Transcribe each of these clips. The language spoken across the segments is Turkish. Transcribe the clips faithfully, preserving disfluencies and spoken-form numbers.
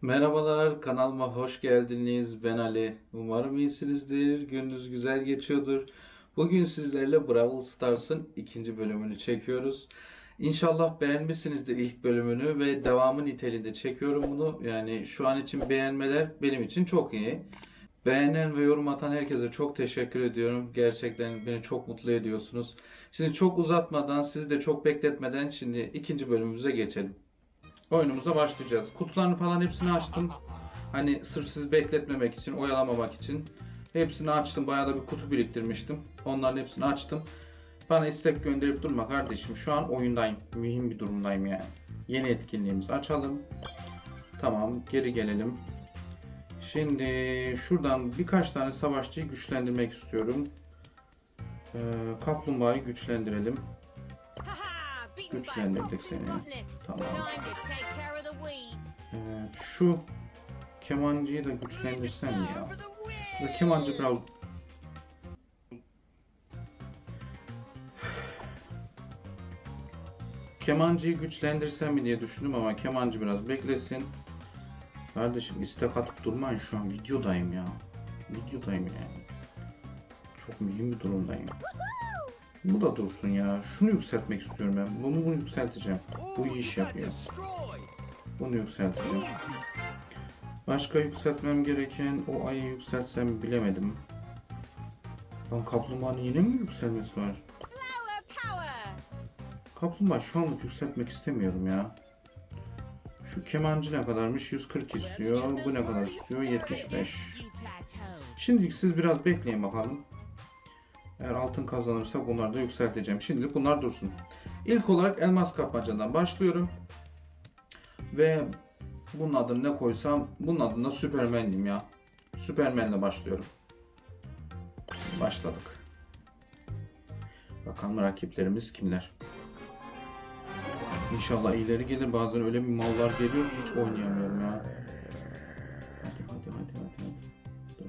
Merhabalar, kanalıma hoş geldiniz. Ben Ali. Umarım iyisinizdir. Gününüz güzel geçiyordur. Bugün sizlerle Brawl Stars'ın ikinci bölümünü çekiyoruz. İnşallah beğenmişsinizdir ilk bölümünü ve devamı niteliğinde çekiyorum bunu. Yani şu an için beğenmeler benim için çok iyi. Beğenen ve yorum atan herkese çok teşekkür ediyorum. Gerçekten beni çok mutlu ediyorsunuz. Şimdi çok uzatmadan, sizi de çok bekletmeden şimdi ikinci bölümümüze geçelim. Oyunumuza başlayacağız. Kutularını falan hepsini açtım. Hani sırf sizi bekletmemek için, oyalamamak için. Hepsini açtım. Bayağı da bir kutu biriktirmiştim. Onların hepsini açtım. Bana istek gönderip durma kardeşim. Şu an oyundayım. Mühim bir durumdayım yani. Yeni etkinliğimizi açalım. Tamam, geri gelelim. Şimdi şuradan birkaç tane savaşçıyı güçlendirmek istiyorum. Ee, kaplumbağayı güçlendirelim. Güçlendirdik seni. Tamam. Evet, şu kemancıyı da güçlendirsem ya. Bu kemancı biraz... Kemancıyı güçlendirsem mi diye düşündüm ama kemancı biraz beklesin. Kardeşim istek atıp durmayın, şu an videodayım ya. Videodayım yani. Çok mühim bir durumdayım. Bu da dursun ya. Şunu yükseltmek istiyorum ben. Bunu, bunu yükselteceğim. Bu iyi iş yapıyor. Bunu yükselteceğim. Başka yükseltmem gereken o ayı yükseltsem bilemedim. Lan kaplumbağanın yine mi yükselmesi var? Kaplumbağa şu anlık yükseltmek istemiyorum ya. Şu kemancı ne kadarmış? yüz kırk istiyor. Bu ne kadar istiyor? yetmiş beş. Şimdilik siz biraz bekleyin bakalım. Eğer altın kazanırsa bunları da yükselteceğim. Şimdilik bunlar dursun. İlk olarak elmas kapmacadan başlıyorum. Ve bunun adını ne koysam, bunun adını da Superman diyeyim ya. Superman'le başlıyorum. Başladık. Bakalım rakiplerimiz kimler? İnşallah iyileri gelir. Bazen öyle bir mallar geliyor ki hiç oynayamıyorum ya. Hadi hadi hadi hadi. hadi. Dur.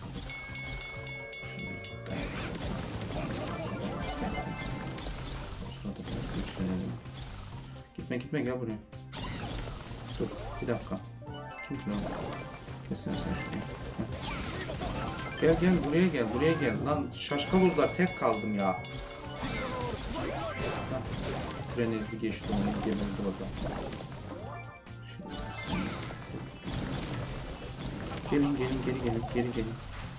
Şunu Gitme gitme gel buraya. Dur bir dakika. Kim ki o? Kesin sen şuraya. Gel gel buraya gel buraya gel. Lan şaşkalozlar tek kaldım ya. Frenezi geçti onu geberdi orada. Gelin gelin geri gelin geri gelin.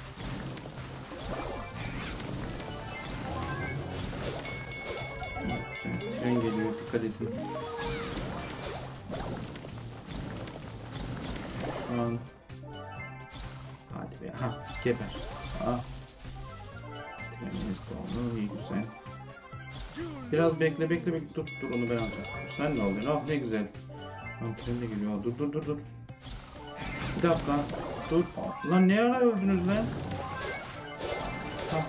Tren geliyor, dikkat edin. Şu an hadi be, ha geber. Ha. Trenimiz doldu, iyi güzel. Biraz bekle bekle bekle, dur dur onu ben alacağım. Sen ne oluyorsun? Ah ne güzel. Lan tren de geliyor. Dur dur dur dur. Bir dakika. Dur. Lan ne ara öldünüz lan? Ha.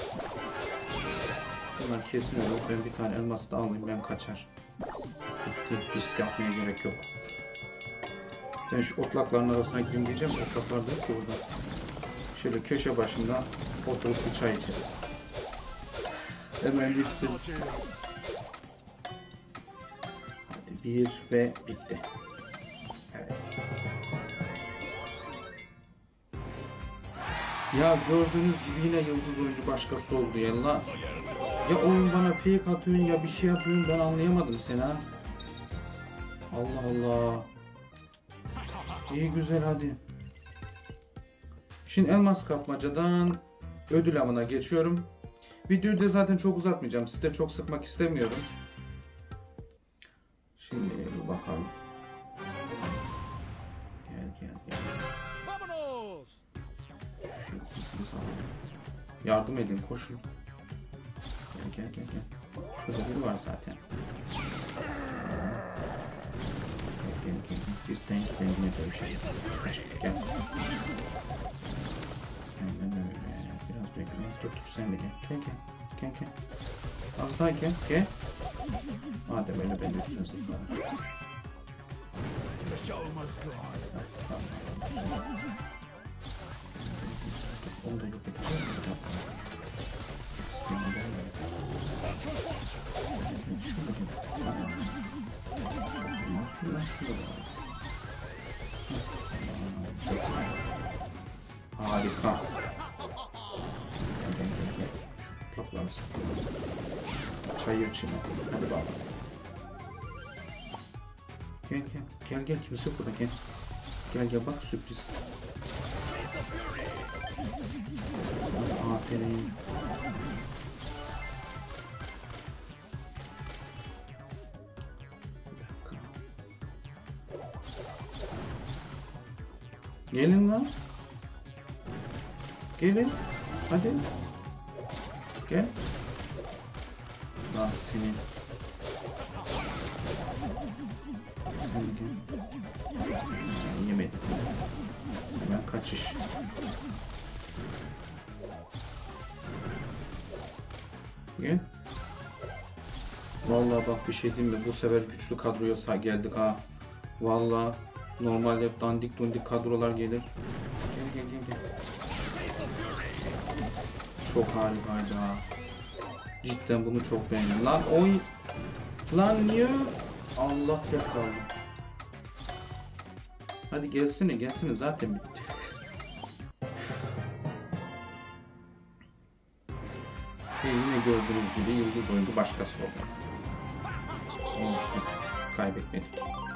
Bunlar kesin olur. Ben bir tane elması da alayım, ben kaçar. Risk yapmaya gerek yok. Ben şu otlakların arasına gireyim diyeceğim. Otlaklar da yok ki burada. Şöyle köşe başında oturup bir çay içelim. Hemen bitsin. Hadi bir ve bitti. Evet. Ya gördüğünüz gibi yine yıldız oyuncu başkası oldu ya la. Ya oyun bana fake atıyorsun ya bir şey yapıyorsun, ben anlayamadım seni ha. Allah Allah. İyi güzel hadi. Şimdi elmas kapmacadan ödül avına geçiyorum. Videoyu da zaten çok uzatmayacağım. Sizi de çok sıkmak istemiyorum. Şimdi bir bakalım. Gel gel gel. Yardım edin, koşun. Gel gel gel gel. Şurada biri var zaten. Gel gel gel. Biz denk dengine dövüşelim. Gel. Hemen öyle. Biraz bekle. Dur dur sen de gel. Gel gel. Gel gel. Az daha gel. Gel. Madem öyle ben de üstüne zıplarım. Onu da yok edeceğiz. Harika. Toplarız. Çayır içine. Hadi bakalım. Gel gel. Gel gel. Kimse yok burada. Gel. Gel gel bak sürpriz. Aferin. Gelin lan. Gelin. Hadi. Gel. Lan seni. Yemedim. Hemen kaçış. Gel. Vallahi bak bir şey diyeyim mi? Bu sefer güçlü kadroya geldik ha. Vallahi normalde hep dandik dundik kadrolar gelir. Gel gel gel gel. Çok harikaydı ha. Cidden bunu çok beğendim. Lan oy. Lan niye? Allah tek kaldı. Hadi gelsene gelsene zaten bitti. Ve yine gördüğünüz gibi yıldız oyuncu başkası oldu. Olsun. Kaybetmedik.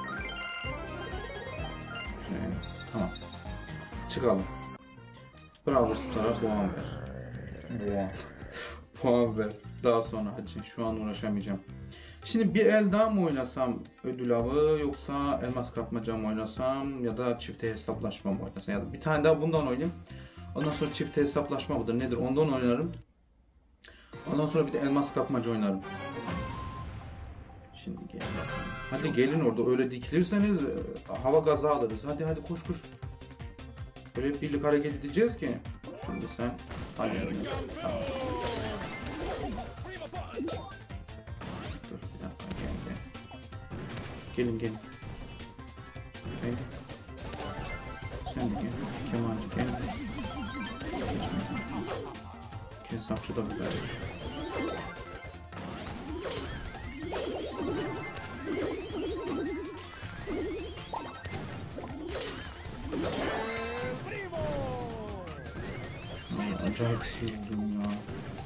Evet, tamam. Çıkalım. Bravo Star'a puan ver. Puan. Puan ver. Daha sonra hadi şu an uğraşamayacağım. Şimdi bir el daha mı oynasam ödül avı yoksa elmas kapmaca mı oynasam ya da çifte hesaplaşma mı oynasam ya da bir tane daha bundan oynayayım. Ondan sonra çifte hesaplaşma mıdır nedir ondan oynarım. Ondan sonra bir de elmas kapmaca oynarım. Şimdi gelin. Hadi gelin orada öyle dikilirseniz hava gazı alırız. Hadi hadi koş koş. Böyle hep birlik hareket edeceğiz ki. Şimdi sen hadi. Tamam. Dur bir dakika gel gel. Gelin gelin. Sen de. Sen de gel. Kemancı gel. Kesapçı da güzel. Acayip sevdim ya.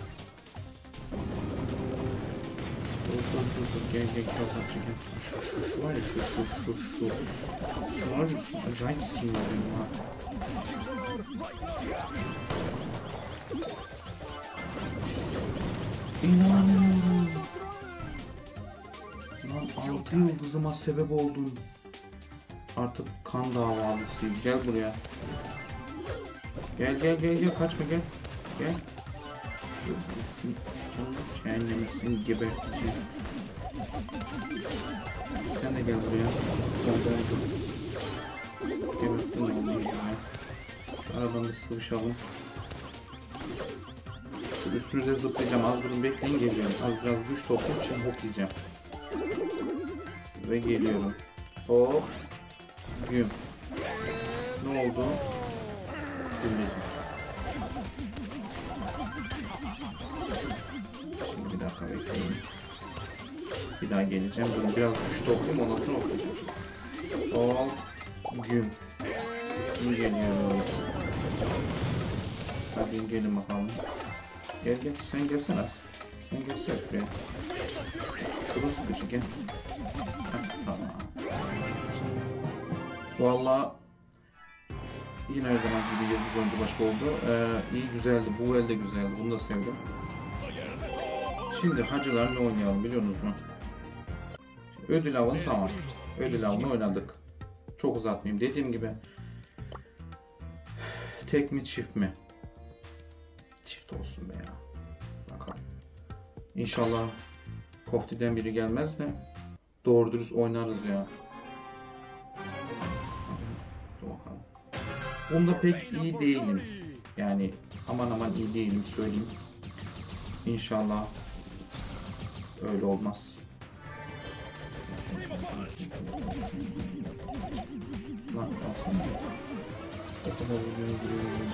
Dur dur dur dur gel gel kesapçı gel. Şu şu şu var ya şu şu şu şu. Şu var ya acayip sevdim ya. İnanmıyorum. Lan altı yıldızıma sebep oldun. Artık kan davalısıyım. Gel buraya. Gel gel gel gel kaçma gel. Gel. Cehennemsin geberteceğim. Sen de gel buraya. Gel gel. Geberttin oğlum ya. Aradan bir sıvışalım. Üstünüze zıplayacağım. Az durun bekleyin geliyorum. Az biraz güç toplayıp şimdi hoplayacağım. Ve geliyorum. Hop. Güm. Ne oldu? Gümledim. Şimdi bir dakika bekleyin. Bir daha geleceğim. Durun biraz güç toplayayım ondan sonra hoplayacağım. Hop. Güm. Güm geliyor. Hadi gelin bakalım. Gel gel sen gelsene az. Sen gelsene buraya. Kılı sıkıcı gel. Heh, tamam. Valla yine her zaman gibi yıldız oyuncu başka oldu. Ee, iyi güzeldi. Bu el de güzeldi. Bunu da sevdim. Şimdi hacılar ne oynayalım biliyor musunuz mu? Ödül avını tamam. Ödül avını oynadık. Çok uzatmayayım. Dediğim gibi tek mi çift mi? Çift olsun be ya. Bakalım. İnşallah Kofti'den biri gelmez de doğru dürüst oynarız ya. Dur bakalım. Bunda pek iyi değilim. Yani aman aman iyi değilim söyleyeyim. İnşallah öyle olmaz. Lan aslında o kadar videoyu görüyorum.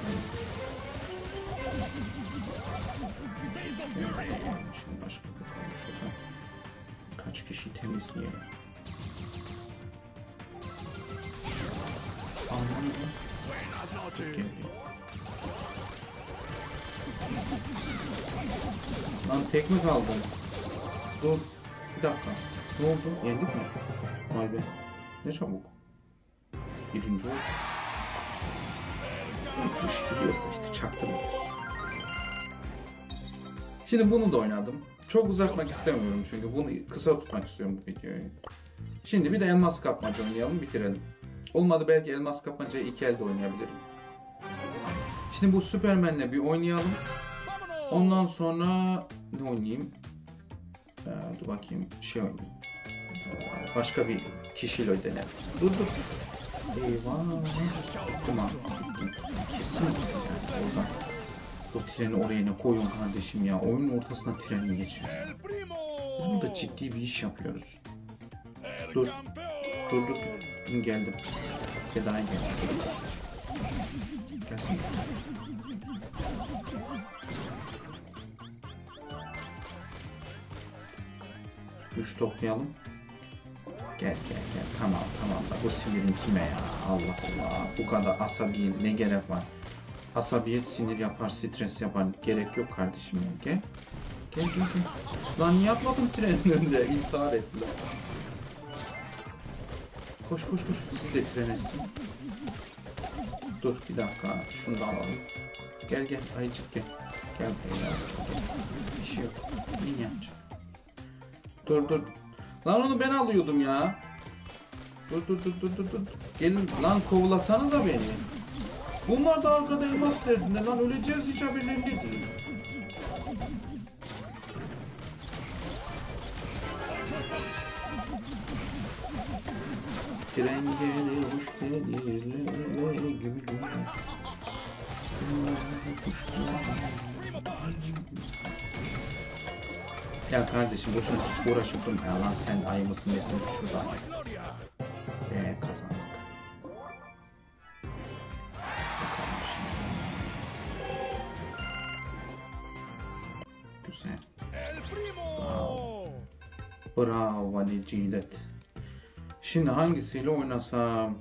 Şimdi başka bir konuşalım. Kaç kişi temizleyelim? Anladım. Lan tek mi kaldı? Dur. Bir dakika. Ne oldu? Yendik mi? Vay be. Ne çabuk. Birinci oldu. Gidiyoruz işte, çaktırma. Şimdi bunu da oynadım. Çok uzatmak istemiyorum çünkü bunu kısa tutmak istiyorum bu videoyu. Şimdi bir de elmas kapmaca oynayalım, bitirelim. Olmadı belki elmas kapmacayı iki elde oynayabilirim. Şimdi bu Superman'le bir oynayalım. Ondan sonra ne oynayayım? Ee, dur bakayım, şey oynayayım. Ee, başka bir kişiyle denelim. Dur dur. Eyvah. Tamam. Kesin oradan. O treni oraya ne koyun kardeşim ya. Oyunun ortasına treni geçiyor. Biz burada ciddi bir iş yapıyoruz. Dur. Dur dur. Dur geldim. Seda'ya geldim. Gelsin. Güç toplayalım. Gel gel gel. Tamam tamam da bu sinirin kime ya? Allah Allah. Bu kadar asabi ne gerek var? Asabiyet sinir yapar, stres yapar. Gerek yok kardeşim ya. Gel. Gel gel gel. Lan niye atladın trenin önünde? İntihar ettiler. Koş koş koş. Siz de tren etsin. Dur bir dakika. Şunu da alalım. Gel gel. Ayıcık gel. Gel beyler. Bir şey yok. İyi yapacak. Dur dur. Lan onu ben alıyordum ya. Dur dur dur dur dur dur. Gelin lan, kovalasana da beni. Bunlar da arkada elmas derdinde lan, öleceğiz hiç haberleri değil. Tren geliyor, geliyor gibi. Ya kardeşim boşuna uğraşıp durma ya lan, sen ayı mısın nesin şuradan. Eee kazandık. Güzel. Bravo. Bravo Ali Cilet. Şimdi hangisiyle oynasam?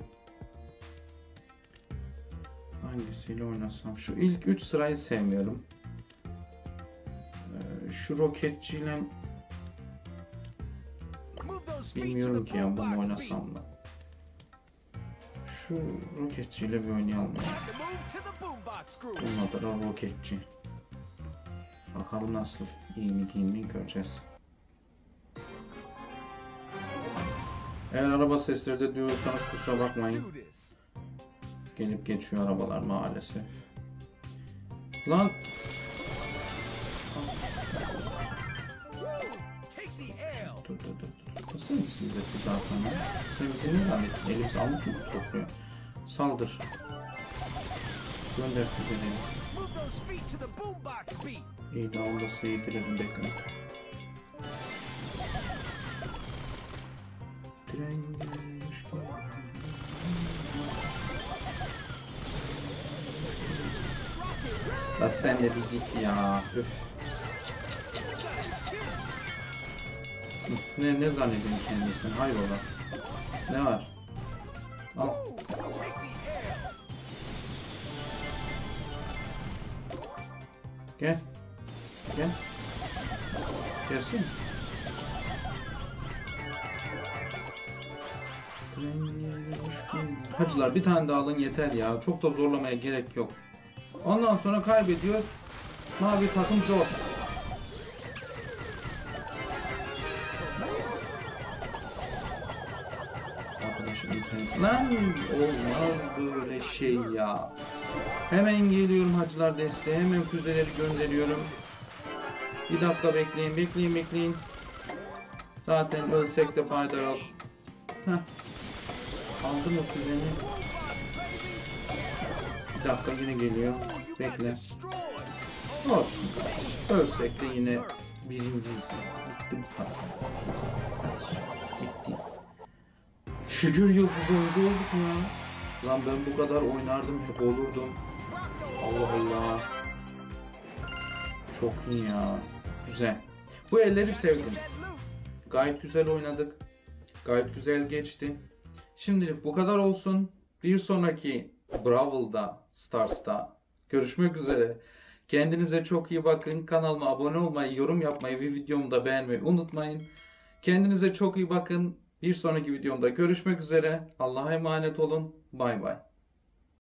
Hangisiyle oynasam? Şu ilk üç sırayı sevmiyorum. Ee, şu roketçiyle bilmiyorum ki ya, bunu oynasam da. Şu roketçiyle bir oynayalım. Bunun adı da roketçi. Bakalım nasıl, iyi mi değil mi göreceğiz. Eğer araba sesleri de diyorsanız kusura bakmayın. Gelip geçiyor arabalar maalesef. Lan! Dur dur dur dur. Nasıl mısın bize bu zaten? Sen bizi ne zannettin? Elimizi almış mı topluyor? Saldır. Gönder füzeleri. İyi daha onda seyirdirelim, bekle. Tren gelmiş. La sen de bir git ya. Üf. Ne ne zannediyorsun kendisini? Hayrola? Ne var? Al. Gel. Gel. Gelsin. Hacılar bir tane daha alın yeter ya. Çok da zorlamaya gerek yok. Ondan sonra kaybediyor. Mavi takım zor. Lan olmaz böyle şey ya. Hemen geliyorum hacılar desteğe. Hemen füzeleri gönderiyorum. Bir dakika bekleyin bekleyin bekleyin. Zaten ölsek de fayda yok. Heh. Aldım o füzeni. Bir dakika yine geliyor. Bekle. Olsun. Ölsek de yine birinciyiz. Bitti bu kadar. Bitti. Şükür yıldız oyuncu olduk ya. Lan ben bu kadar oynardım, çok olurdum. Allah Allah. Çok iyi ya. Güzel. Bu elleri sevdim. Gayet güzel oynadık. Gayet güzel geçti. Şimdilik bu kadar olsun. Bir sonraki Brawl Stars'ta görüşmek üzere. Kendinize çok iyi bakın. Kanalıma abone olmayı, yorum yapmayı ve videomu da beğenmeyi unutmayın. Kendinize çok iyi bakın. Bir sonraki videomda görüşmek üzere. Allah'a emanet olun. Bay bay.